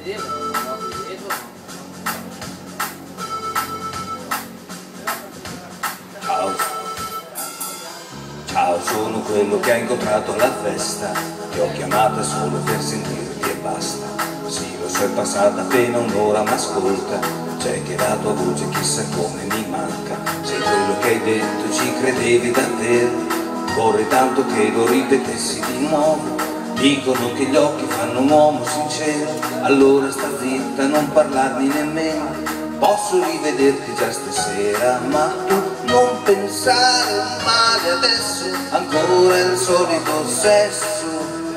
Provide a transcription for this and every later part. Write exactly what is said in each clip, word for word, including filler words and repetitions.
Ciao. Ciao, sono quello che hai incontrato alla festa. Ti ho chiamata solo per sentirti e basta. Sì, lo so, è passata appena un'ora, ma ascolta, c'è che la tua voce chissà come mi manca. Sei quello che hai detto, ci credevi davvero. Vorrei tanto che lo ripetessi di nuovo. Dicono che gli occhi fanno un uomo sincero. Allora sta zitta, non parlarmi nemmeno. Posso rivederti già stasera, ma tu non pensare male adesso. Ancora il solito sesso.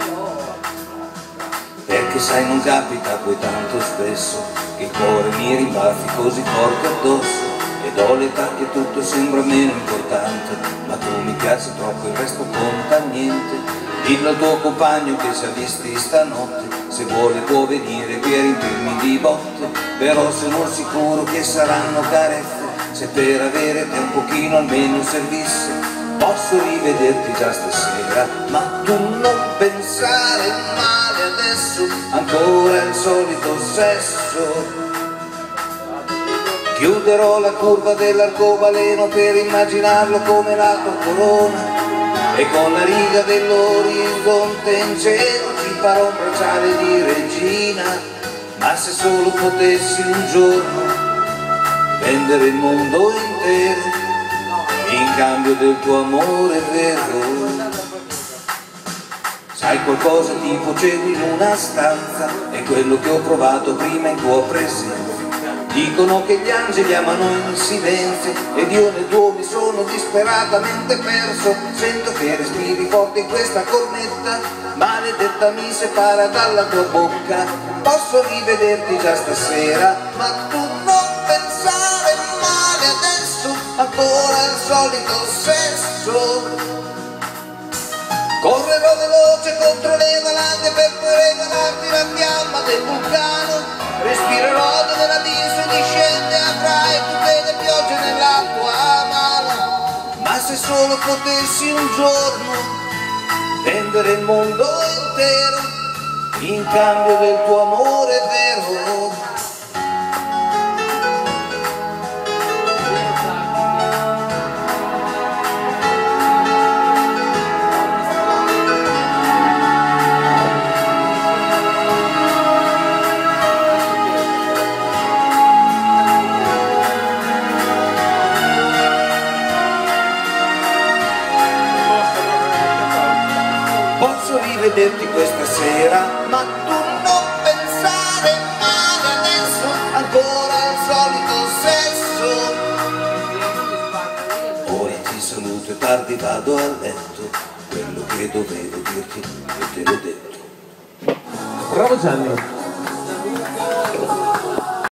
Perché sai non capita poi tanto spesso che il cuore mi rimbalzi così forte addosso. Ed ho l'età che tutto sembra meno importante, ma tu mi piaci troppo, il resto conta niente. Dillo al tuo compagno che si è visti stanotte, se vuole può venire qui a riempirmi di botte. Però sono sicuro che saranno carezze, se per avere te un pochino almeno servisse. Posso rivederti già stasera, ma tu non pensare male adesso. Ancora il solito sesso. Chiuderò la curva dell'arcobaleno per immaginarlo come la tua corona, e con la riga dell'orizzonte in cielo ci farò un bracciale di regina. Ma se solo potessi un giorno vendere il mondo intero in cambio del tuo amore vero. Sai qualcosa tipo cielo in una stanza, è quello che ho provato prima in tua presenza. Dicono che gli angeli amano in silenzio ed io nel tuo mi sono disperatamente perso. Sento che respiri forte in questa cornetta, maledetta mi separa dalla tua bocca. Posso rivederti già stasera, ma tu non pensare male adesso. Ancora il solito sesso. Correrò veloce contro le valanghe per poi regalarti la fiamma del vulcano. Respirerò dove l'abisso discende, avrai tutte le piogge nella tua mano. Ma se solo potessi un giorno vendere il mondo intero in cambio del tuo amore vero. Posso rivederti questa sera, ma tu non pensare male adesso. Ancora il solito sesso. Ora ti saluto e tardi vado a letto. Quello che dovevo dirti io te l'ho detto. Bravo Gianni.